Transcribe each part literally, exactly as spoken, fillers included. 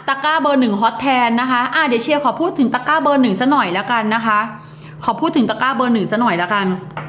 ตะกร้าเบอร์หนึ่งฮอตแทนนะคะอ่ะเดี๋ยวเชียร์ขอพูดถึงตะกร้าเบอร์หนึ่งซะหน่อยแล้วกันนะคะขอพูดถึงตะกร้าเบอร์หนึ่งซะหน่อยแล้วกัน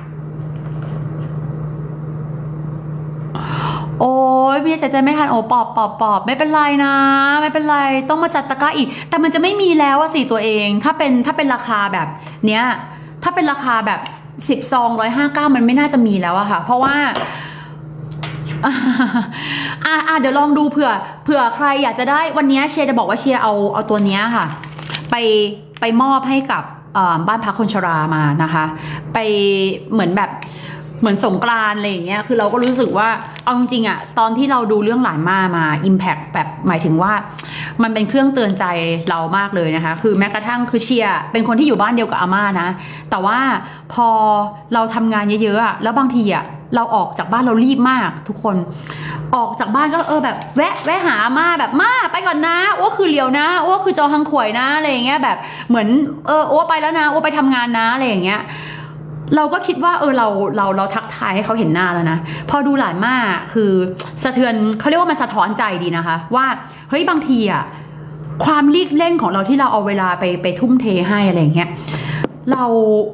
โอ้ยพี่ใจใจไม่ทันโอ้ปอบปอบปอบไม่เป็นไรนะไม่เป็นไรต้องมาจัดตะกร้าอีกแต่มันจะไม่มีแล้วอะสิตัวเองถ้าเป็นถ้าเป็นราคาแบบเนี้ยถ้าเป็นราคาแบบสิบซองร้อยห้าเก้ามันไม่น่าจะมีแล้วอะค่ะเพราะว่าอ่าอ่าเดี๋ยวลองดูเผื่อเผื่อใครอยากจะได้วันนี้เชียร์จะบอกว่าเชียร์เอาเอาตัวนี้ค่ะไปไปมอบให้กับบ้านพักคนชรามานะคะไปเหมือนแบบเหมือนสงกรานต์อะไรอย่างเงี้ยคือเราก็รู้สึกว่าเอาจริงๆอะตอนที่เราดูเรื่องหลานมามา impact แบบหมายถึงว่ามันเป็นเครื่องเตือนใจเรามากเลยนะคะคือแม้กระทั่งคือเชียร์เป็นคนที่อยู่บ้านเดียวกับอาม่านะแต่ว่าพอเราทำงานเยอะๆอะแล้วบางทีอะเราออกจากบ้านเรารีบมากทุกคนออกจากบ้านก็เออแบบแวะแวะหาอาม่าแบบม่าไปก่อนนะอ้วคือเลียวนะอ้วคือจอหังขวยนะอะไรอย่างเงี้ยแบบเหมือนเอออ้วไปแล้วนะอ้วไปทำงานนะอะไรอย่างเงี้ยเราก็คิดว่าเออเราเราเราทักทายให้เขาเห็นหน้าแล้วนะพอดูหลานม่าคือสะเทือนเขาเรียกว่ามันสะท้อนใจดีนะคะว่าเฮ้ยบางทีอะความรีบเร่งของเราที่เราเอาเวลาไปไปทุ่มเทให้อะไรอย่างเงี้ยเรา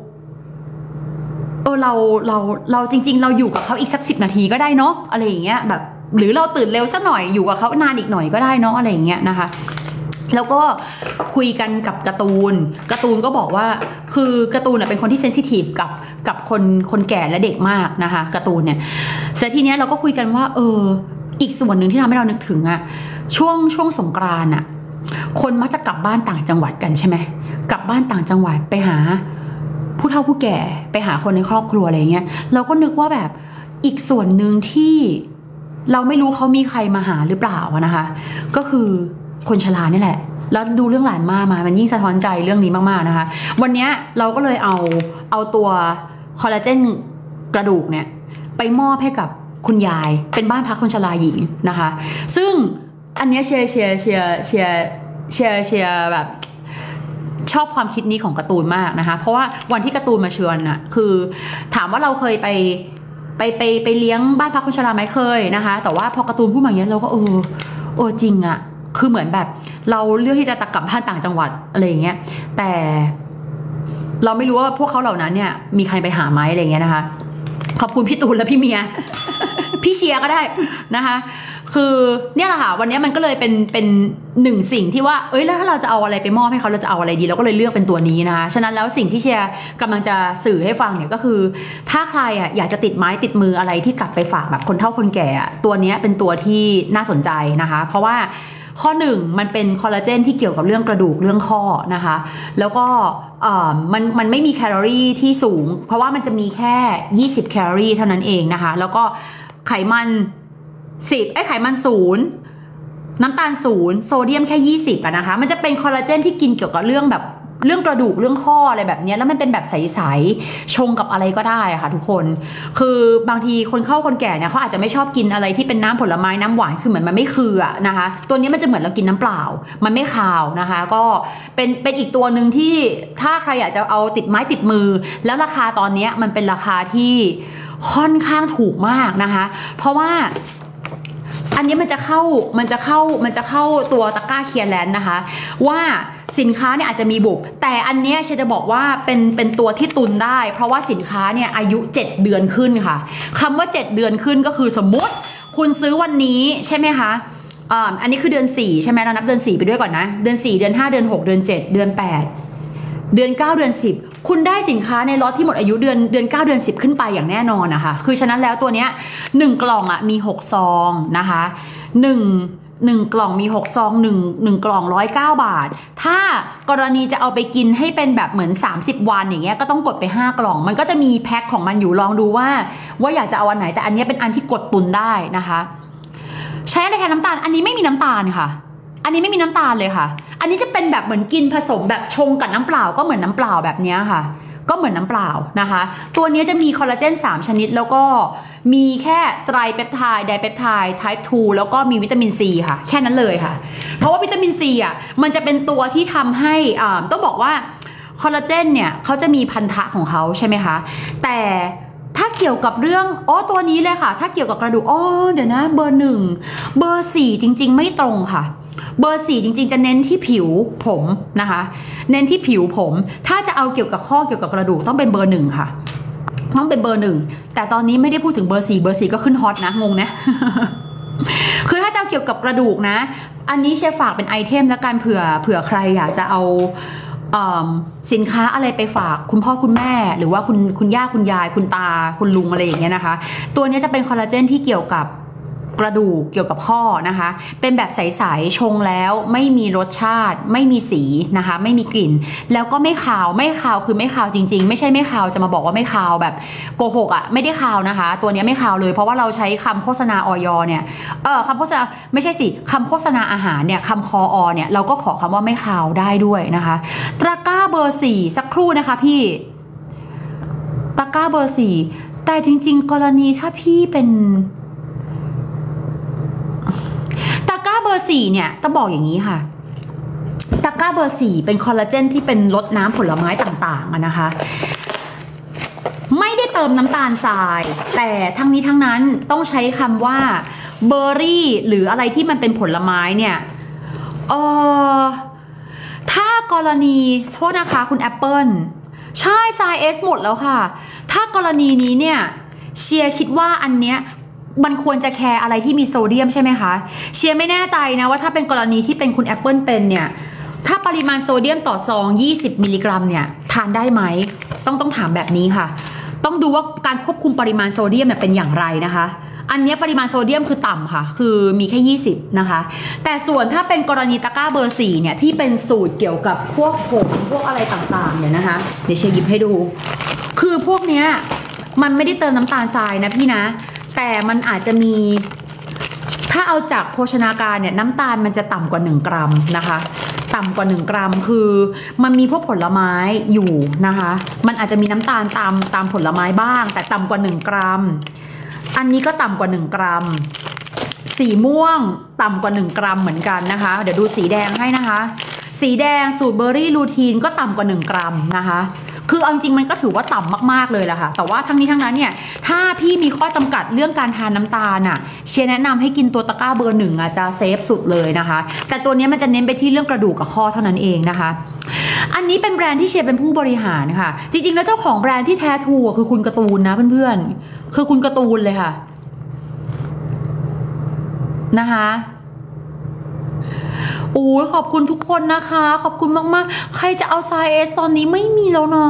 เออเราเราเราจริงๆเราอยู่กับเขาอีกสักสิบนาทีก็ได้เนาะอะไรอย่างเงี้ยแบบหรือเราตื่นเร็วสักหน่อยอยู่กับเขานานอีกหน่อยก็ได้เนาะอะไรอย่างเงี้ยนะคะแล้วก็คุยกันกับการ์ตูนการ์ตูนก็บอกว่าคือการ์ตูนเป็นคนที่เซนซิทีฟกับกับคนคนแก่และเด็กมากนะคะการ์ตูนเนี่ยเสร็จทีเนี้ยเราก็คุยกันว่าเอออีกส่วนหนึ่งที่ทำให้เรานึกถึงอะช่วงช่วงสงกรานต์อะคนมักจะกลับบ้านต่างจังหวัดกันใช่ไหมกลับบ้านต่างจังหวัดไปหาผู้เฒ่าผู้แก่ไปหาคนในครอบครัวอะไรเงี้ยเราก็นึกว่าแบบอีกส่วนหนึ่งที่เราไม่รู้เขามีใครมาหาหรือเปล่านะคะก็คือคนชรานี่แหละแล้วดูเรื่องหลานมามามันยิ่งสะท้อนใจเรื่องนี้มากๆนะคะวันนี้เราก็เลยเอาเอาตัวคอลลาเจนกระดูกเนี่ยไปมอบให้กับคุณยายเป็นบ้านพักคนชราหญิงนะคะซึ่งอันนี้เชียร์เชียร์เชียร์เชียร์เชียร์เชียร์แบบชอบความคิดนี้ของการ์ตูนมากนะคะเพราะว่าวันที่การ์ตูนมาเชิญน่ะคือถามว่าเราเคยไปไปไปไปเลี้ยงบ้านพักคนชราไหมเคยนะคะแต่ว่าพอการ์ตูนพูดมาอย่างนี้เราก็เออเออจริงอะคือเหมือนแบบเราเลือกที่จะตักกลับบ้านต่างจังหวัดอะไรอย่างเงี้ยแต่เราไม่รู้ว่าพวกเขาเหล่านั้นเนี่ยมีใครไปหาไหมอะไรเงี้ยนะคะขอบคุณพี่ตูนและพี่เมีย พี่เชียร์ก็ได้นะคะคือเนี่ยแหละค่ะวันนี้มันก็เลยเป็นเป็นหนึ่งสิ่งที่ว่าเอ้ยแล้วถ้าเราจะเอาอะไรไปมอบให้เขาเราจะเอาอะไรดีเราก็เลยเลือกเป็นตัวนี้นะคะฉะนั้นแล้วสิ่งที่เชียร์กำลังจะสื่อให้ฟังเนี่ยก็คือถ้าใครอ่ะอยากจะติดไม้ติดมืออะไรที่กลับไปฝากแบบคนเฒ่าคนแก่ตัวนี้เป็นตัวที่น่าสนใจนะคะเพราะว่าข้อหนึ่งมันเป็นคอลลาเจนที่เกี่ยวกับเรื่องกระดูกเรื่องข้อนะคะแล้วก็มันมันไม่มีแคลอรี่ที่สูงเพราะว่ามันจะมีแค่ยี่สิบแคลอรี่เท่านั้นเองนะคะแล้วก็ไขมันสิบไอ้ไขมันศูนย์น้ำตาลศูนย์โซเดียมแค่ยี่สิบอะนะคะมันจะเป็นคอลลาเจนที่กินเกี่ยวกับเรื่องแบบเรื่องกระดูกเรื่องข้ออะไรแบบนี้แล้วมันเป็นแบบใสๆชงกับอะไรก็ได้ค่ะทุกคนคือบางทีคนเข้าคนแก่เนี่ยเขาอาจจะไม่ชอบกินอะไรที่เป็นน้ำผลไม้น้ำหวานคือเหมือนมันไม่คืออะนะคะตัวนี้มันจะเหมือนเรากินน้ำเปล่ามันไม่คาวนะคะก็เป็นเป็นอีกตัวหนึ่งที่ถ้าใครอยากจะเอาติดไม้ติดมือแล้วราคาตอนนี้มันเป็นราคาที่ค่อนข้างถูกมากนะคะเพราะว่าอันนี้มันจะเข้ามันจะเข้ามันจะเข้าตัวตะกร้าเคลียร์แลนด์นะคะว่าสินค้าเนี่ยอาจจะมีบุบแต่อันนี้เชจะบอกว่าเป็นเป็นตัวที่ตุนได้เพราะว่าสินค้าเนี่ยอายุเจ็ดเดือนขึ้นค่ะคำว่าเจ็ดเดือนขึ้นก็คือสมมติคุณซื้อวันนี้ใช่ไหมคะอันนี้คือเดือนสี่ใช่ไหมเรานับเดือนสี่ไปด้วยก่อนนะเดือนสี่เดือนห้าเดือนหกเดือนเจ็ดเดือนแปดเดือนเก้าเดือนสิบคุณได้สินค้าในล็อตที่หมดอายุเดือนเดือนเก้าเดือนสิบขึ้นไปอย่างแน่นอนนะคะคือฉะนั้นแล้วตัวเนี้ยหนึ่งกล่องอ่ะมีหกซองนะคะหนึ่ง หนึ่งกล่องมีหกซองหนึ่ง หนึ่งกล่องหนึ่งร้อยเก้าบาทถ้ากรณีจะเอาไปกินให้เป็นแบบเหมือนสามสิบวันอย่างเงี้ยก็ต้องกดไปห้ากล่องมันก็จะมีแพ็คของมันอยู่ลองดูว่าว่าอยากจะเอาอันไหนแต่อันนี้เป็นอันที่กดตุนได้นะคะใช้อะไรแทนน้ำตาลอันนี้ไม่มีน้ำตาลค่ะอันนี้ไม่มีน้ำตาลเลยค่ะอันนี้จะเป็นแบบเหมือนกินผสมแบบชงกับน้ำเปล่าก็เหมือนน้ำเปล่าแบบนี้ค่ะก็เหมือนน้ำเปล่านะคะตัวนี้จะมีคอลลาเจนสามชนิดแล้วก็มีแค่ไตรเปปไทด์ไดเปปไทด์ไทป์ทูแล้วก็มีวิตามินซีค่ะแค่นั้นเลยค่ะเพราะว่าวิตามินซีอ่ะมันจะเป็นตัวที่ทำให้อ่าต้องบอกว่าคอลลาเจนเนี่ยเขาจะมีพันธะของเขาใช่ไหมคะแต่ถ้าเกี่ยวกับเรื่องอ๋อตัวนี้เลยค่ะถ้าเกี่ยวกับกระดูกอ๋อเดี๋ยวนะเบอร์หนึ่งเบอร์สี่จริงๆไม่ตรงค่ะเบอร์สี่จริงๆจะเน้นที่ผิวผมนะคะเน้นที่ผิวผมถ้าจะเอาเกี่ยวกับข้อเกี่ยวกับกระดูกต้องเป็นเบอร์หนึ่งค่ะต้องเป็นเบอร์หนึ่งแต่ตอนนี้ไม่ได้พูดถึงเบอร์สี่เบอร์สี่ก็ขึ้นฮอตนะงงนะ คือถ้าจะเอาเกี่ยวกับกระดูกนะอันนี้เชฟฝากเป็นไอเทมแล้วกันเผื่อเผื่อใครอยากจะเอาสินค้าอะไรไปฝากคุณพ่อคุณแม่หรือว่าคุณคุณย่าคุณยายคุณตาคุณลุงอะไรอย่างเงี้ยนะคะตัวนี้จะเป็นคอลลาเจนที่เกี่ยวกับกระดูกเกี่ยวกับข้อนะคะเป็นแบบใสๆชงแล้วไม่มีรสชาติไม่มีสีนะคะไม่มีกลิ่นแล้วก็ไม่คาวไม่คาวคือไม่คาวจริงๆไม่ใช่ไม่คาวจะมาบอกว่าไม่คาวแบบโกหกอ่ะไม่ได้คาวนะคะตัวนี้ไม่คาวเลยเพราะว่าเราใช้คำโฆษณาออยเนี่ยเออคำโฆษณาไม่ใช่สิคำโฆษณาอาหารเนี่ยคำคออเนี่ยเราก็ขอคำว่าไม่คาวได้ด้วยนะคะตะกร้าเบอร์สี่สักครู่นะคะพี่ตะกร้าเบอร์สี่แต่จริงๆกรณีถ้าพี่เป็นตะกร้าเบอร์สี่เนี่ยต้องบอกอย่างนี้ค่ะตะกร้าเบอร์สี่เป็นคอลลาเจนที่เป็นรสน้ำผลไม้ต่างๆนะคะไม่ได้เติมน้ำตาลทรายแต่ทั้งนี้ทั้งนั้นต้องใช้คำว่าเบอร์รี่หรืออะไรที่มันเป็นผลไม้เนี่ยเออถ้ากรณีโทษนะคะคุณแอปเปิลใช่ทรายเอสหมดแล้วค่ะถ้ากรณีนี้เนี่ยเชียร์คิดว่าอันเนี้ยมันควรจะแคร์อะไรที่มีโซเดียมใช่ไหมคะเชียร์ไม่แน่ใจนะว่าถ้าเป็นกรณีที่เป็นคุณแอปเปิลเป็นเนี่ยถ้าปริมาณโซเดียมต่อซองยี่สิบมิลลิกรัมเนี่ยทานได้ไหมต้องต้องถามแบบนี้ค่ะต้องดูว่าการควบคุมปริมาณโซเดียมเนี่ยเป็นอย่างไรนะคะอันนี้ปริมาณโซเดียมคือต่ำค่ะคือมีแค่ยี่สิบนะคะแต่ส่วนถ้าเป็นกรณีตะกร้าเบอร์สี่เนี่ยที่เป็นสูตรเกี่ยวกับพวกผงพวกอะไรต่างๆเนี่ยนะคะเดี๋ยวเชียร์หยิบให้ดูคือพวกเนี้ยมันไม่ได้เติมน้ำตาลทรายนะพี่นะแต่มันอาจจะมีถ้าเอาจากโภชนาการเนี่ยน้ำตาลมันจะต่ำกว่าหนึ่งกรัมนะคะต่ำกว่าหนึ่งกรัมคือมันมีพวกผลไม้อยู่นะคะมันอาจจะมีน้ำตาลตามตามผลไม้บ้างแต่ต่ำกว่าหนึ่งกรัมอันนี้ก็ต่ำกว่าหนึ่งกรัมสีม่วงต่ำกว่าหนึ่งกรัมเหมือนกันนะคะเดี๋ยวดูสีแดงให้นะคะสีแดงสูตรเบอร์รี่ลูทีนก็ต่ำกว่าหนึ่งกรัมนะคะคือเอาจริงมันก็ถือว่าต่ำมากๆเลยแหละค่ะแต่ว่าทั้งนี้ทั้งนั้นเนี่ยถ้าพี่มีข้อจำกัดเรื่องการทานน้ำตาลอ่ะเชียร์แนะนำให้กินตัวตะกร้าเบอร์หนึ่งอ่ะจะเซฟสุดเลยนะคะแต่ตัวนี้มันจะเน้นไปที่เรื่องกระดูกกับข้อเท่านั้นเองนะคะอันนี้เป็นแบรนด์ที่เชียร์เป็นผู้บริหารค่ะจริงๆแล้วเจ้าของแบรนด์ที่แท้ทรูคือคุณการ์ตูนนะเพื่อนๆคือคุณการ์ตูนเลยค่ะนะคะโอ้ยขอบคุณทุกคนนะคะขอบคุณมากๆใครจะเอาไซส์ เอส ตอนนี้ไม่มีแล้วนะ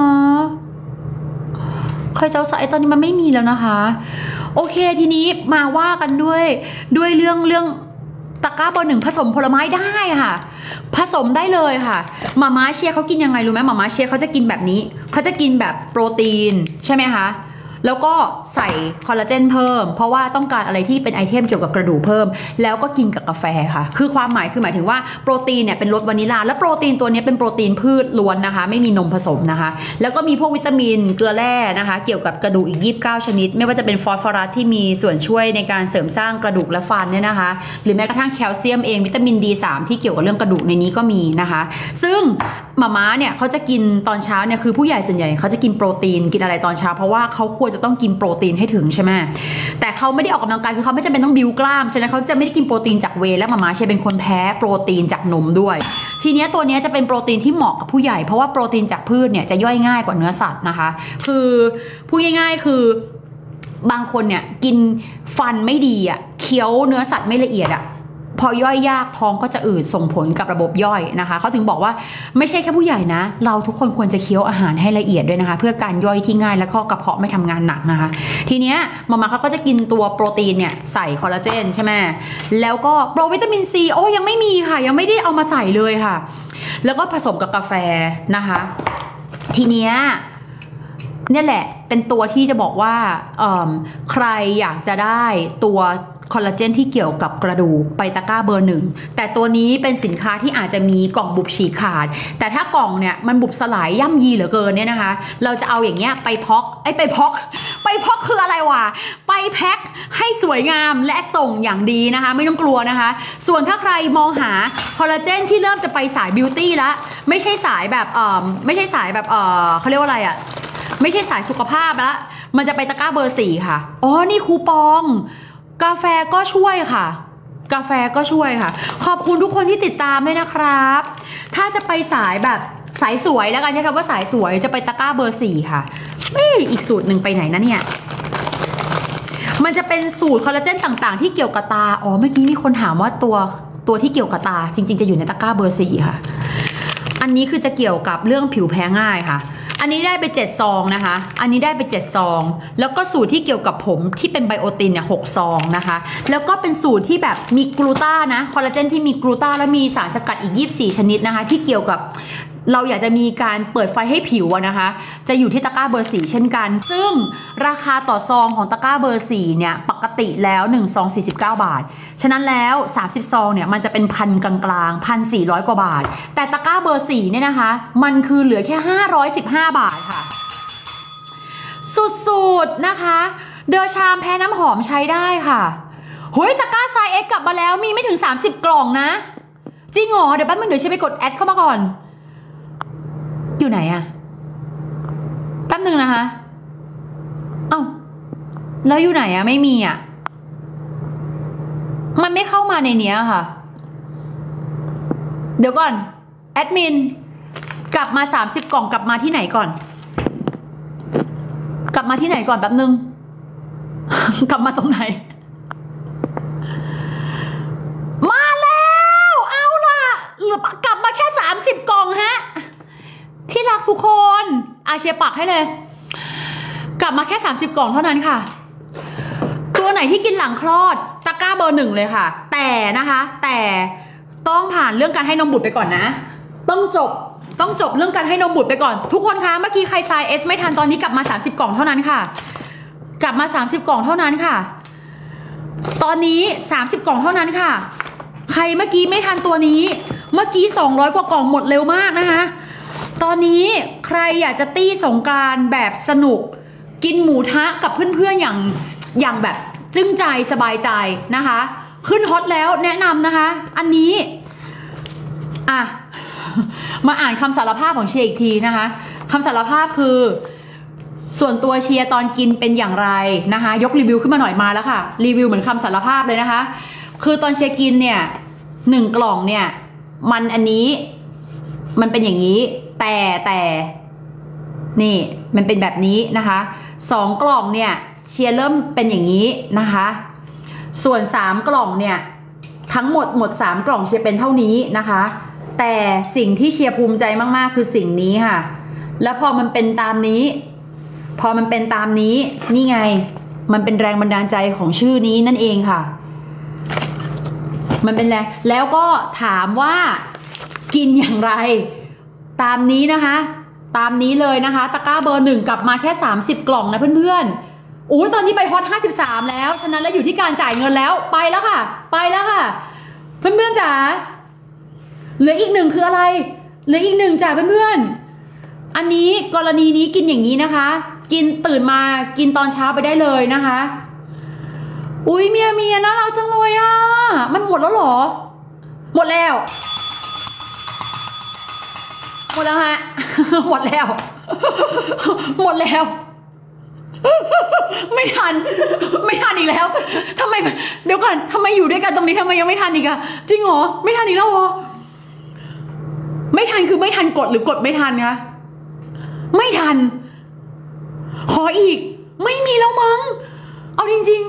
ใครจะเอาไซส์ เอส ตอนนี้มันไม่มีแล้วนะคะโอเคทีนี้มาว่ากันด้วยด้วยเรื่องเรื่องตะกร้าเบอร์หนึ่งผสมผลไม้ได้ค่ะผสมได้เลยค่ะหม่าม้าเชียร์เขากินยังไงรู้ไหมหม่าม้าเชียร์เขาจะกินแบบนี้เขาจะกินแบบโปรตีนใช่ไหมคะแล้วก็ใส่คอลลาเจนเพิ่มเพราะว่าต้องการอะไรที่เป็นไอเทมเกี่ยวกับกระดูกเพิ่มแล้วก็กินกับกาแฟค่ะคือความหมายคือหมายถึงว่าโปรตีนเนี่ยเป็นรสวานิลาและโปรตีนตัวนี้เป็นโปรตีนพืชล้วนนะคะไม่มีนมผสมนะคะแล้วก็มีพวกวิตามินเกลือแร่นะคะเกี่ยวกับกระดูกอีกยี่สิบเก้าชนิดไม่ว่าจะเป็นฟอสฟอรัสที่มีส่วนช่วยในการเสริมสร้างกระดูกและฟันเนี่ยนะคะหรือแม้กระทั่งแคลเซียมเองวิตามิน ดี สาม ที่เกี่ยวกับเรื่องกระดูกในนี้ก็มีนะคะซึ่งหม่าม้าเนี่ยเขาจะกินตอนเช้าเนี่ยคือผู้ใหญ่ส่วนใหญ่เขาจะกินโปรตีนกินอะไรตอนเช้าเพราะว่าเขาควรจะต้องกินโปรตีนให้ถึงใช่ไหมแต่เขาไม่ได้ออกกำลังกายคือเขาไม่จำเป็นต้องบิวกล้ามฉะนั้นเขาจะไม่ได้กินโปรตีนจากเวย์และหม่าม้าเชเป็นคนแพ้โปรตีนจากนมด้วยทีนี้ตัวนี้จะเป็นโปรตีนที่เหมาะกับผู้ใหญ่เพราะว่าโปรตีนจากพืชเนี่ยจะย่อยง่ายกว่าเนื้อสัตว์นะคะคือพูดง่ายๆคือบางคนเนี่ยกินฟันไม่ดีอ่ะเคี้ยวเนื้อสัตว์ไม่ละเอียดอ่ะพอย่อยยากท้องก็จะอืดส่งผลกับระบบย่อยนะคะเขาถึงบอกว่าไม่ใช่แค่ผู้ใหญ่นะเราทุกคนควรจะเคี้ยวอาหารให้ละเอียดด้วยนะคะเพื่อการย่อยที่ง่ายและข้อกระเพาะไม่ทำงานหนักนะคะทีเนี้ยหม่าม้าเขาก็จะกินตัวโปรตีนเนี่ยใส่คอลลาเจนใช่ไหมแล้วก็โปรวิตามินซีโอ้ยังไม่มีค่ะยังไม่ได้เอามาใส่เลยค่ะแล้วก็ผสมกับกาแฟนะคะทีเนี้ยเนี่ยแหละเป็นตัวที่จะบอกว่าใครอยากจะได้ตัวคอลลาเจนที่เกี่ยวกับกระดูกไปตะกร้าเบอร์หนึ่งแต่ตัวนี้เป็นสินค้าที่อาจจะมีกล่องบุบฉีกขาดแต่ถ้ากล่องเนี่ยมันบุบสลายย่ำยีเหลือเกินเนี่ยนะคะเราจะเอาอย่างเงี้ยไปพ็อกไอ้ไปพ็อกไปพ็อกคืออะไรวะไปแพ็คให้สวยงามและส่งอย่างดีนะคะไม่ต้องกลัวนะคะส่วนถ้าใครมองหาคอลลาเจนที่เริ่มจะไปสายบิวตี้ละไม่ใช่สายแบบเอ่อไม่ใช่สายแบบเอ่อเขาเรียกว่าอะไรอ่ะไม่ใช่สายสุขภาพละมันจะไปตะกร้าเบอร์สี่ค่ะอ๋อนี่คูปองกาแฟก็ช่วยค่ะกาแฟก็ช่วยค่ะขอบคุณทุกคนที่ติดตามด้วยนะครับถ้าจะไปสายแบบสายสวยแล้วกันใช้คำว่าสายสวยจะไปตะกร้าเบอร์สี่ค่ะเอ้ยอีกสูตรหนึ่งไปไหนนะเนี่ยมันจะเป็นสูตรคอลลาเจนต่างๆที่เกี่ยวกับตาอ๋อเมื่อกี้มีคนถามว่าตัวตัวที่เกี่ยวกับตาจริงๆจะอยู่ในตะกร้าเบอร์สี่ค่ะอันนี้คือจะเกี่ยวกับเรื่องผิวแพ้ง่ายค่ะอันนี้ได้ไปเจ็ดซองนะคะอันนี้ได้ไปเจ็ดซองแล้วก็สูตรที่เกี่ยวกับผมที่เป็นไบโอตินเนี่ยหกซองนะคะแล้วก็เป็นสูตรที่แบบมีกลูตานะคอลลาเจนที่มีกลูตาและมีสารสกัดอีกยี่สิบสี่ชนิดนะคะที่เกี่ยวกับเราอยากจะมีการเปิดไฟให้ผิวนะคะจะอยู่ที่ตะกร้าเบอร์สี่เช่นกันซึ่งราคาต่อซองของตะกร้าเบอร์สี่เนี่ยปกติแล้วหนึ่งซองสี่สิบเก้าบาทฉะนั้นแล้วสามสิบซองเนี่ยมันจะเป็นพันกลางๆ พันสี่ร้อย กว่าบาทแต่ตะกร้าเบอร์สี่เนี่ยนะคะมันคือเหลือแค่ห้าร้อยสิบห้าบาทค่ะสุดๆนะคะเดอชามแพ้น้ำหอมใช้ได้ค่ะเฮ้ยตะกร้าไซส์ เอ็กซ์ กลับมาแล้วมีไม่ถึงสามสิบกล่องนะจริงเหรอเดี๋ยวแป๊บนึงเดี๋ยวใช้ไปกดแอดเข้ามาก่อนอยู่ไหนอะแป๊บนึงนะคะเอ้าแล้วอยู่ไหนอะไม่มีอะมันไม่เข้ามาในเนี้ยค่ะเดี๋ยวก่อนแอดมินกลับมาสามสิบกล่องกลับมาที่ไหนก่อนกลับมาที่ไหนก่อนแป๊บนึง กลับมาตรงไหนมาแล้วเอาล่ะกลับมาแค่สามสิบกล่องฮะที่รักทุกคนอาเชียปักให้เลยกลับมาแค่สามสิบกล่องเท่านั้นค่ะตัวไหนที่กินหลังคลอดตะกร้าเบอร์หนึ่งเลยค่ะแต่นะคะแต่ต้องผ่านเรื่องการให้นมบุตรไปก่อนนะต้องจบต้องจบเรื่องการให้นมบุตรไปก่อนทุกคนคะเมื่อกี้ใครไซส์เอสไม่ทันตอนนี้กลับมาสามสิบกล่องเท่านั้นค่ะกลับมาสามสิบกล่องเท่านั้นค่ะตอนนี้สามสิบกล่องเท่านั้นค่ะใครเมื่อกี้ไม่ทันตัวนี้เมื่อกี้สองร้อยกว่ากล่องหมดเร็วมากนะคะตอนนี้ใครอยากจะตี้สงกรานต์แบบสนุกกินหมูทะกับเพื่อนๆอย่างอย่างแบบจึ้งใจสบายใจนะคะขึ้นฮอตแล้วแนะนำนะคะอันนี้อ่ะมาอ่านคำสารภาพของเชียร์อีกทีนะคะคำสารภาพคือส่วนตัวเชียร์ตอนกินเป็นอย่างไรนะคะยกรีวิวขึ้นมาหน่อยมาแล้วค่ะรีวิวเหมือนคำสารภาพเลยนะคะคือตอนเชียร์กินเนี่ยหนึ่งกล่องเนี่ยมันอันนี้มันเป็นอย่างนี้แต่แต่นี่มันเป็นแบบนี้นะคะสองกล่องเนี่ยเชียร์เริ่มเป็นอย่างนี้นะคะส่วนสามกล่องเนี่ยทั้งหมดหมดสามกล่องเชียร์เป็นเท่านี้นะคะแต่สิ่งที่เชียร์ภูมิใจมากๆคือสิ่งนี้ค่ะแล้วพอมันเป็นตามนี้พอมันเป็นตามนี้นี่ไงมันเป็นแรงบันดาลใจของชื่อนี้นั่นเองค่ะมันเป็นแรงแล้วก็ถามว่ากินอย่างไรตามนี้นะคะตามนี้เลยนะคะตะกร้าเบอร์หนึ่งกลับมาแค่สามสิบกล่องนะเพื่อนๆอู้ตอนนี้ไปฮอตห้าสิบสามแล้วฉะนั้นแล้วอยู่ที่การจ่ายเงินแล้วไปแล้วค่ะไปแล้วค่ะเพื่อนๆจ๋าเหลืออีกหนึ่งคืออะไรเหลืออีกหนึ่งจ้ะเพื่อนๆอันนี้กรณีนี้กินอย่างนี้นะคะกินตื่นมากินตอนเช้าไปได้เลยนะคะอุ้ยเมียเมียน่ารักจังเลยอ่ะมันหมดแล้วเหรอหมดแล้วหมดแล้วฮะหมดแล้วหมดแล้วไม่ทันไม่ทันอีกแล้วทำไมเดี๋ยวก่อนทำไมอยู่ด้วยกันตรงนี้ทำไมยังไม่ทันอีกอะจริงเหรอไม่ทันอีกแล้วเหรอไม่ทันคือไม่ทันกดหรือกดไม่ทันคะไม่ทันขออีกไม่มีแล้วมั้งเอาจริง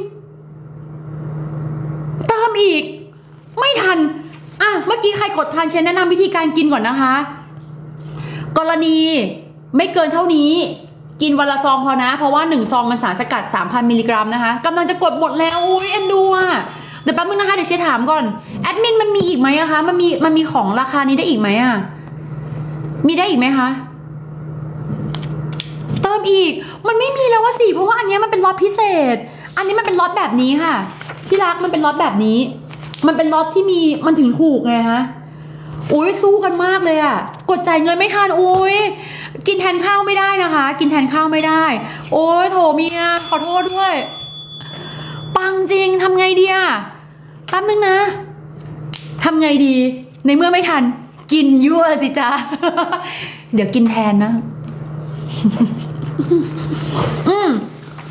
ๆเติมอีกไม่ทันอ่ะเมื่อกี้ใครกดทันเชนแนะนำวิธีการกินก่อนนะคะกรณีไม่เกินเท่านี้กินวันละซองพอนะเพราะว่าหนึ่งซองมันสารสกัด สามพัน มิลลิกรัมนะคะกำลังจะกดหมดแล้วอุ้ยเอ็นดูอ่ะเดี๋ยวแป๊บนึงนะคะเดี๋ยวเชถามก่อนแอดมินมันมีอีกไหมอะคะมันมีมันมีของราคานี้ได้อีกไหมอะมีได้อีกไหมคะเติมอีกมันไม่มีแล้วว่าสิเพราะว่าอันนี้มันเป็นล็อตพิเศษอันนี้มันเป็นล็อตแบบนี้ค่ะที่รักมันเป็นล็อตแบบนี้มันเป็นล็อตที่มีมันถึงถูกไงฮะอุ้ยสู้กันมากเลยอะกดจ่ายเงินไม่ทันอุ้ยกินแทนข้าวไม่ได้นะคะกินแทนข้าวไม่ได้โอ้ยโถเมียขอโทษด้วยปังจริงทำไงดีอะแป๊บนึงนะทำไงดีในเมื่อไม่ทันกินยั่วสิจ๊ะ เดี๋ยวกินแทนนะ อืม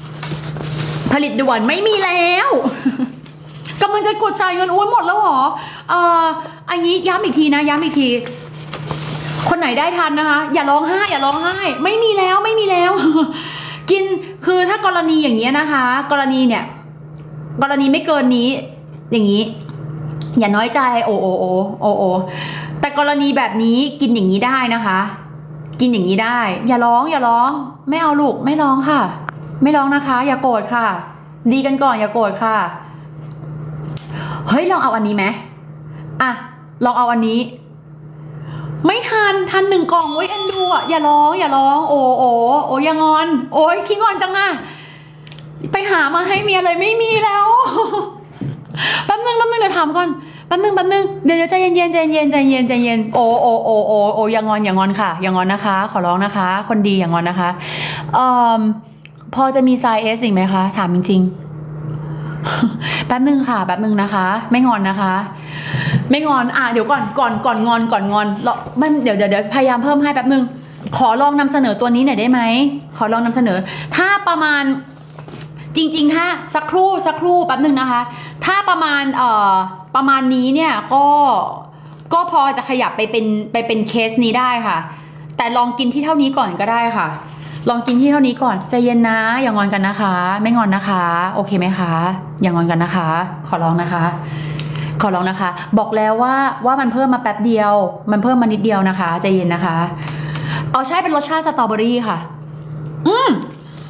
ลิตด่วนไม่มีแล้วกำลังจะกดจ่ายเงินโอ้ยหมดแล้วเหรอเอ่ออันนี้ย้ำอีกทีนะย้ำอีกทีคนไหนได้ทันนะคะอย่าร้องไห้อย่าร้องไห้ไม่มีแล้วไม่มีแล้วกินคือถ้ากรณีอย่างเงี้ยนะคะกรณีเนี่ยกรณีไม่เกินนี้อย่างนี้อย่าน้อยใจโอโอโอโอโอแต่กรณีแบบนี้กินอย่างนี้ได้นะคะกินอย่างนี้ได้อย่าร้องอย่าร้องไม่เอาลูกไม่ร้องค่ะไม่ร้องนะคะอย่าโกรธค่ะดีกันก่อนอย่าโกรธค่ะเฮ้ยลองเอาอันนี้ไหมอ่ะลองเอาอันนี้ไม่ทันทันหนึ่งกล่องไว้อันดูอ่ะอย่าร้องอย่าร้องโอ้โอ้โอ้ยังอน โอ้ยขี้งอนจังอะไปหามาให้เมียเลยไม่มีแล้วแป๊บนึงแป๊บนึงเดี๋ยวถามก่อนแป๊บนึงแป๊บนึงเดี๋ยวใจเย็นเย็นใจเย็นใจเย็นใจเย็นโอ้โอ้โอ้โอ้โอ้ยังอนอย่างอนค่ะอย่างอนนะคะขอร้องนะคะ คนดีอย่างอนนะคะเอ่อพอจะมีไซส์ เอส อีกไหมคะถามจริงๆแป๊บนึงค่ะแป๊บนึงนะคะไม่งอนนะคะไม่งอนอ่ะเดี๋ยวก่อนก่อนก่อนงอนก่อนงอนเรามันเดี๋ยวเดี๋ยวเดี๋ยวพยายามเพิ่มให้แป๊บนึงขอลองนำเสนอตัวนี้หน่อยได้ไหมขอลองนำเสนอถ้าประมาณจริงๆถ้าสักครู่สักครู่แป๊บนึงนะคะถ้าประมาณเอ่อประมาณนี้เนี่ยก็ก็พอจะขยับไปเป็นไปเป็นเคสนี้ได้ค่ะแต่ลองกินที่เท่านี้ก่อนก็ได้ค่ะลองกินที่เท่านี้ก่อนใจเย็นนะอย่างงอนกันนะคะไม่งอนนะคะโอเคไหมคะอย่างงอนกันนะคะขอร้องนะคะขอร้องนะคะบอกแล้วว่าว่ามันเพิ่มมาแป๊บเดียวมันเพิ่มมานิดเดียวนะคะใจเย็นนะคะเอาใช่เป็นรสชาติสตรอเบอรี่ค่ะอืม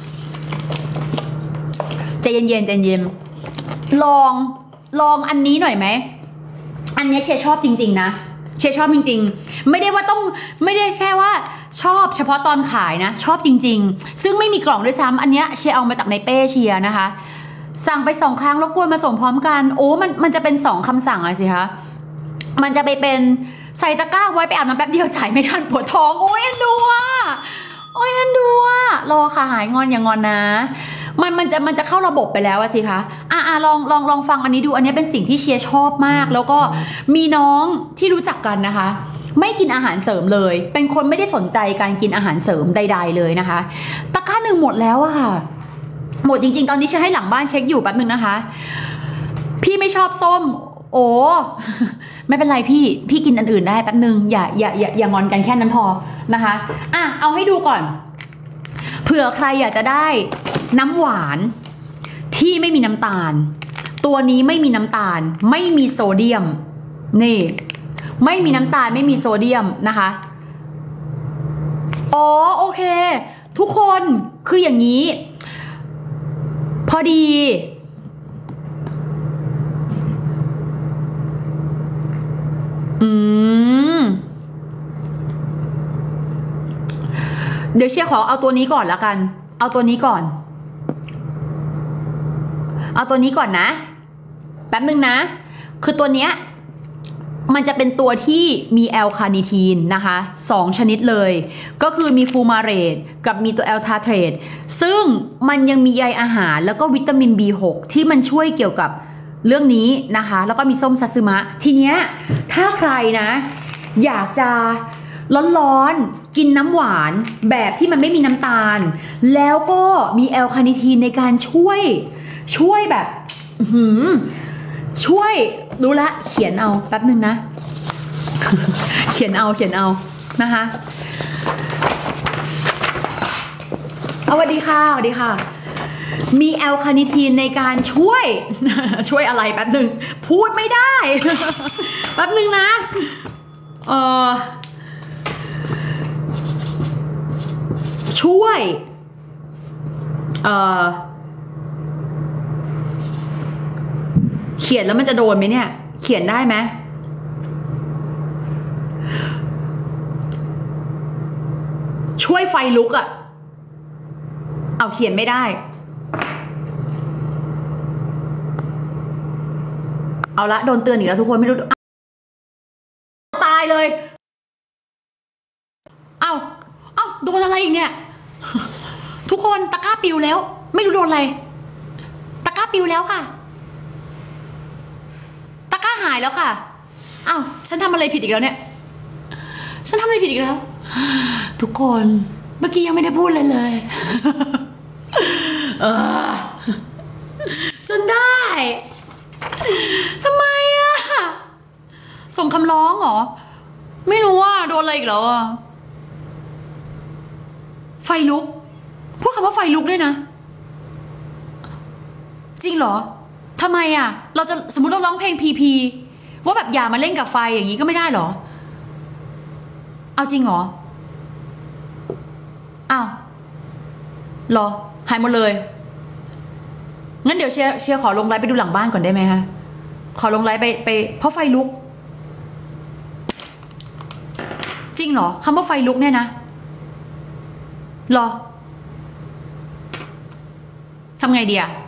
ใจเย็นเย็นใจเย็นลองลองอันนี้หน่อยไหมอันนี้เชียร์ชอบจริงๆนะเชียร์ชอบจริงๆไม่ได้ว่าต้องไม่ได้แค่ว่าชอบเฉพาะตอนขายนะชอบจริงๆซึ่งไม่มีกล่องด้วยซ้ำอันเนี้ยเชียร์เอามาจากในเป้เชียร์นะคะสั่งไปสองครั้งแล้วกวนมาส่งพร้อมกันโอ้มันมันจะเป็นสองคำสั่งอะไรสิคะมันจะไปเป็นใส่ตะกร้าไว้ไปอาบน้ำแป๊บเดียวจ่ายไม่ทันปวดท้องโอ้ยอันดูอ่ะโอ้ยอันดูอ่ะรอค่ะหายงอนอย่างงอนนะมันมันจะมันจะเข้าระบบไปแล้วอะสิคะอ่ะอ่ะลองลองลองฟังอันนี้ดูอันนี้เป็นสิ่งที่เชียร์ชอบมากแล้วก็มีน้องที่รู้จักกันนะคะไม่กินอาหารเสริมเลยเป็นคนไม่ได้สนใจการกินอาหารเสริมใดๆเลยนะคะตะกร้าหนึ่งหมดแล้วอะค่ะหมดจริงๆตอนนี้เชียร์ให้หลังบ้านเช็คอยู่แป๊บนึงนะคะพี่ไม่ชอบส้มโอ้ไม่เป็นไรพี่พี่กินอันอื่นได้แป๊บนึงอย่าอย่าอย่าอย่างอนกันแค่นั้นพอนะคะอ่ะเอาให้ดูก่อนเผื่อใครอยากจะได้น้ำหวานที่ไม่มีน้ำตาลตัวนี้ไม่มีน้ำตาลไม่มีโซเดียมนี่ไม่มีน้ำตาลไม่มีโซเดียมนะคะอ๋อโอเคทุกคนคืออย่างนี้พอดีอืมเดี๋ยวเชียร์ขอเอาตัวนี้ก่อนละกันเอาตัวนี้ก่อนเอาตัวนี้ก่อนนะแป๊บนึงนะคือตัวเนี้ยมันจะเป็นตัวที่มีแอลคาเนิทีนนะคะสองชนิดเลยก็คือมีฟูมาเรตกับมีตัวแอลทาเทรตซึ่งมันยังมีใยอาหารแล้วก็วิตามิน บี หก ที่มันช่วยเกี่ยวกับเรื่องนี้นะคะแล้วก็มีส้มซาซึมะทีเนี้ยถ้าใครนะอยากจะร้อนๆกินน้ำหวานแบบที่มันไม่มีน้ำตาลแล้วก็มีแอลคาเนิทีนในการช่วยช่วยแบบหืมช่วยรู้ละเขียนเอาแป๊บนึงนะ เขียนเอาเขียนเอานะคะเอาสวัสดีค่ะสวัสดีค่ะมีแอลคาเนิทีนในการช่วย ช่วยอะไรแป๊บนึงพูดไม่ได้ แป๊บนึงนะเออช่วยเออเขียนแล้วมันจะโดนไหมเนี่ยเขียนได้ไหมช่วยไฟลุกอะเอาเขียนไม่ได้เอาละโดนเตือนอีกแล้วทุกคนไม่รู้ตายเลยเอาเอาโดนอะไรอีกเนี่ยทุกคนตะกร้าปิวแล้วไม่รู้โดนอะไรตะกร้าปิวแล้วค่ะตะกร้าหายแล้วค่ะอ้าวฉันทำอะไรผิดอีกแล้วเนี่ยฉันทำอะไรผิดอีกแล้วทุกคนเมื่อกี้ยังไม่ได้พูดเลยเลยเออจนได้ทำไมอะส่งคำร้องเหรอไม่รู้ว่าโดนอะไรอีกแล้วอะไฟลุกพูดคำว่าไฟลุกด้วยนะจริงเหรอทำไมอะเราจะสมมติเราร้องเพลงพีพีว่าแบบอย่ามาเล่นกับไฟอย่างนี้ก็ไม่ได้เหรอเอาจริงเหรออ้าวเหรอหายหมดเลยงั้นเดี๋ยวเชียร์เชียร์ขอลงไลฟ์ไปดูหลังบ้านก่อนได้ไหมคะขอลงไลฟ์ไปไปเพราะไฟลุกจริงเหรอคำว่าไฟลุกเนี่ยนะเหรอทำไงดีอะ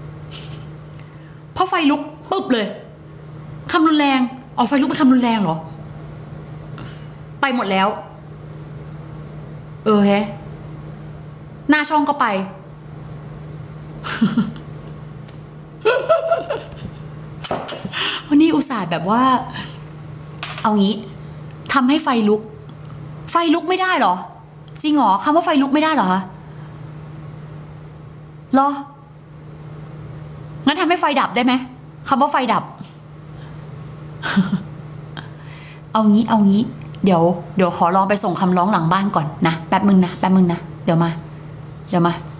เพราะไฟลุกปุ๊บเลยคำรุนแรงอ๋อไฟลุกเป็นคำรุนแรงเหรอไปหมดแล้วเออแฮะหน้าช่องก็ไปวันนี้อุตส่าห์แบบว่าเอางี้ทำให้ไฟลุกไฟลุกไม่ได้เหรอจริงเหรอคำว่าไฟลุกไม่ได้เหรอคะเหรองั้นทำให้ไฟดับได้ไหมคำว่าไฟดับ เอางี้เอางี้เดี๋ยวเดี๋ยวขอลองไปส่งคำร้องหลังบ้านก่อนนะแป๊บมึงนะแป๊บมึงนะเดี๋ยวมาเดี๋ยวมา